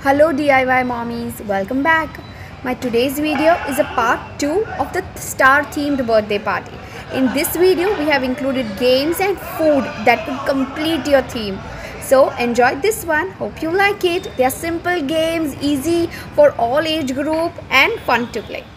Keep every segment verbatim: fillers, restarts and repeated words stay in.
Hello D I Y mommies, welcome back. My today's video is a part two of the star themed birthday party. In this video we have included games and food that could complete your theme. So enjoy this one, hope you like it. They are simple games, easy for all age group and fun to play.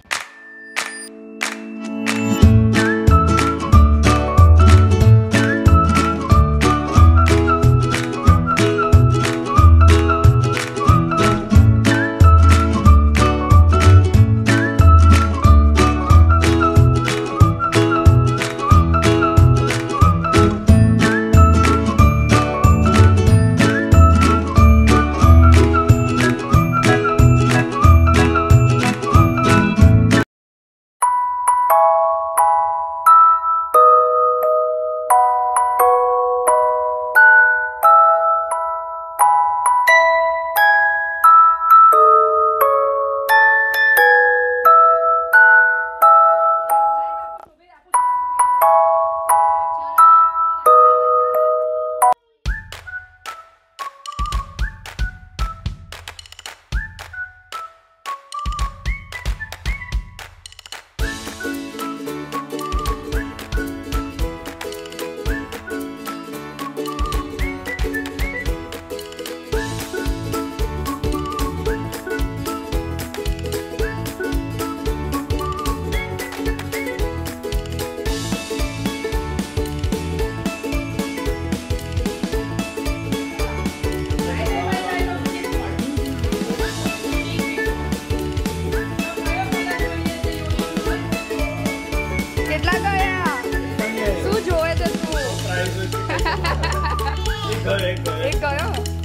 એક ગયો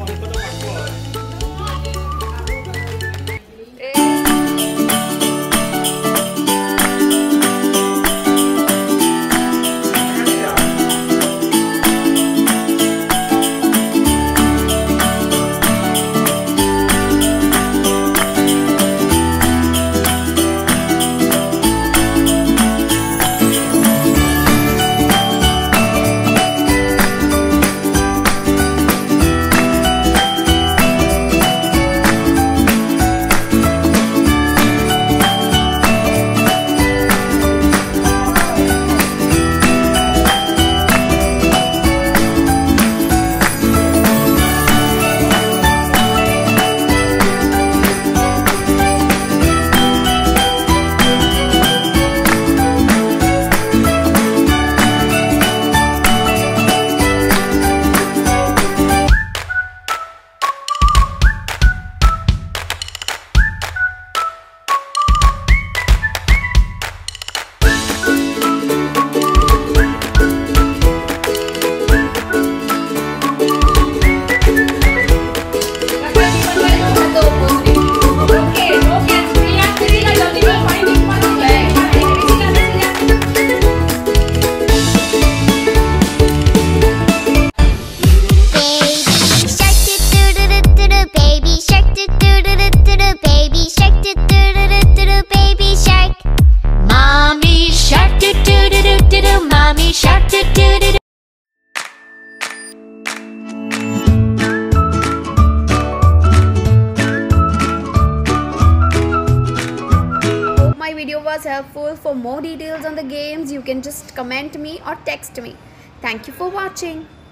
video was helpful. For more details on the games, you can just comment me or text me. Thank you for watching.